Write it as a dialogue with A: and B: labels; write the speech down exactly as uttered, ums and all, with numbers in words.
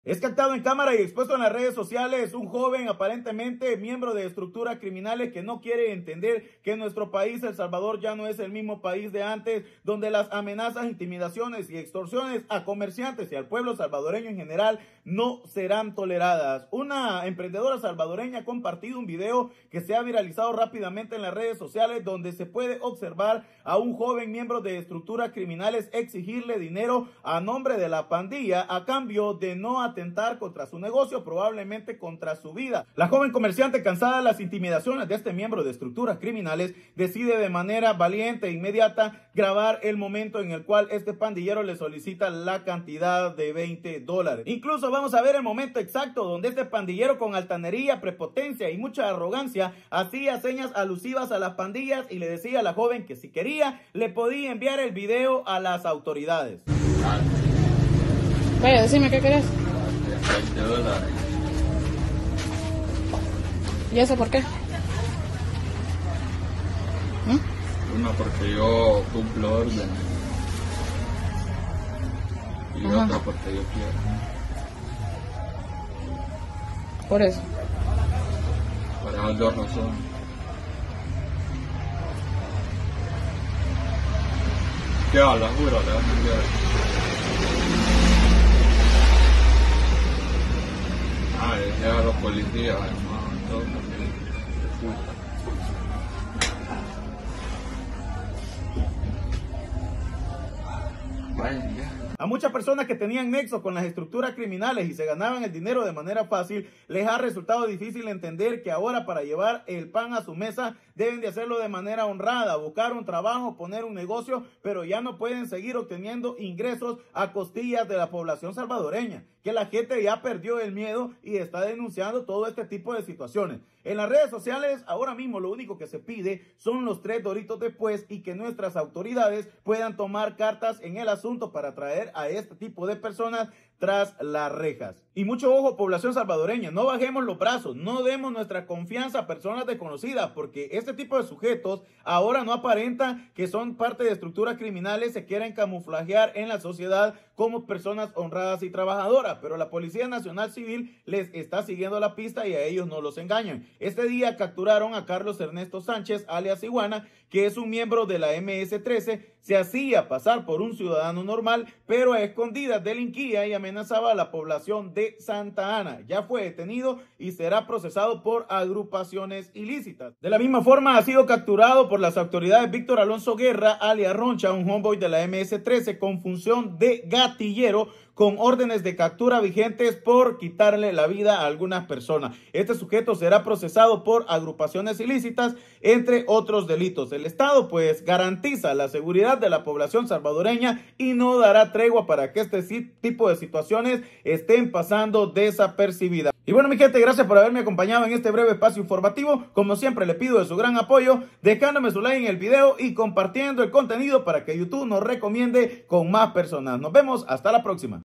A: Es captado en cámara y expuesto en las redes sociales un joven aparentemente miembro de estructuras criminales que no quiere entender que nuestro país, El Salvador, ya no es el mismo país de antes, donde las amenazas, intimidaciones y extorsiones a comerciantes y al pueblo salvadoreño en general no serán toleradas. Una emprendedora salvadoreña ha compartido un video que se ha viralizado rápidamente en las redes sociales donde se puede observar a un joven miembro de estructuras criminales exigirle dinero a nombre de la pandilla a cambio de no atentar contra su negocio, probablemente contra su vida. La joven comerciante, cansada de las intimidaciones de este miembro de estructuras criminales, decide de manera valiente e inmediata grabar el momento en el cual este pandillero le solicita la cantidad de veinte dólares. Incluso vamos a ver el momento exacto donde este pandillero, con altanería, prepotencia y mucha arrogancia, hacía señas alusivas a las pandillas y le decía a la joven que si quería le podía enviar el video a las autoridades.
B: Vaya, decime qué querés.
C: veinte dólares.
B: ¿Y eso por qué? ¿Mm?
C: Uno, porque yo cumplo órdenes. Y
B: Ajá.
C: otra, porque yo quiero.
B: Por eso.
C: Por esas dos razones. ¿Qué va? La juro, le vas a enviar. Ah, dejé a los policías, hermano, todo. Vaya, ya.
A: A muchas personas que tenían nexo con las estructuras criminales y se ganaban el dinero de manera fácil, les ha resultado difícil entender que ahora, para llevar el pan a su mesa, deben de hacerlo de manera honrada, buscar un trabajo, poner un negocio, pero ya no pueden seguir obteniendo ingresos a costillas de la población salvadoreña, que la gente ya perdió el miedo y está denunciando todo este tipo de situaciones. En las redes sociales, ahora mismo lo único que se pide son los tres doritos después y que nuestras autoridades puedan tomar cartas en el asunto para traer a este tipo de personas tras las rejas. Y mucho ojo, población salvadoreña, no bajemos los brazos, no demos nuestra confianza a personas desconocidas, porque este tipo de sujetos ahora no aparentan que son parte de estructuras criminales, se quieren camuflajear en la sociedad como personas honradas y trabajadoras, pero la Policía Nacional Civil les está siguiendo la pista y a ellos no los engañan. Este día capturaron a Carlos Ernesto Sánchez, alias Iguana, que es un miembro de la eme ese trece, se hacía pasar por un ciudadano normal, pero a escondidas delinquía y amenazaba a la población de Santa Ana. Ya fue detenido y será procesado por agrupaciones ilícitas. De la misma forma ha sido capturado por las autoridades Víctor Alonso Guerra, alias Roncha, un homeboy de la eme ese trece con función de gatillero, con órdenes de captura vigentes por quitarle la vida a algunas personas. Este sujeto será procesado por agrupaciones ilícitas, entre otros delitos. El Estado pues garantiza la seguridad de la población salvadoreña y no dará tregua para que este tipo de situaciones estén pasando desapercibidas. Y bueno, mi gente, gracias por haberme acompañado en este breve espacio informativo. Como siempre, le pido de su gran apoyo, dejándome su like en el video y compartiendo el contenido para que YouTube nos recomiende con más personas. Nos vemos hasta la próxima.